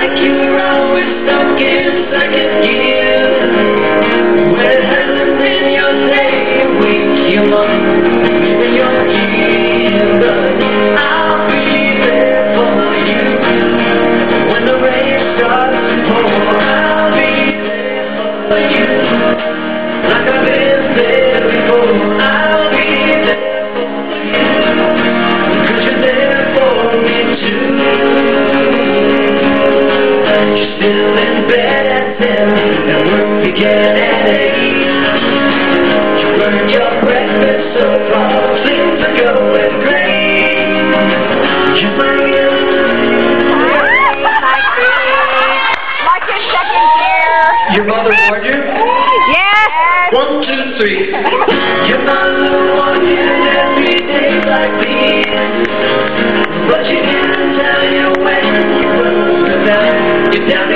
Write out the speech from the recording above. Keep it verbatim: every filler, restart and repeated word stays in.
like you were always stuck in second gear. When it hasn't been your day, your week, your month, even your year. But I'll be there for you when the rain starts to pour. I'll be there for you like I've been there before. I'll be there for you 'cause you're there for me too. You're still in bed at seven and work began at eight. You earned your breakfast so far, things are going great. You bring it like your second year. Your mother warned you? Yes. One, two, three. Your mother warned you every day like these, but she didn't tell you when you were down. You're down.